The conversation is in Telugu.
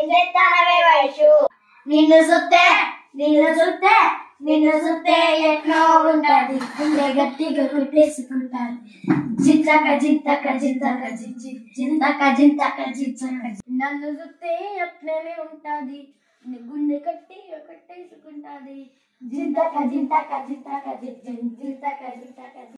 చేస్తానవే వయసు నిన్ను చూస్తే ఎట్లా ఉంటది గుండె గట్టిగా కొట్టేసుకుంటాది జింతక నన్ను చూస్తే అట్లనే ఉంటది గుండె గట్టిగా కొట్టేసుకుంటాది జింతక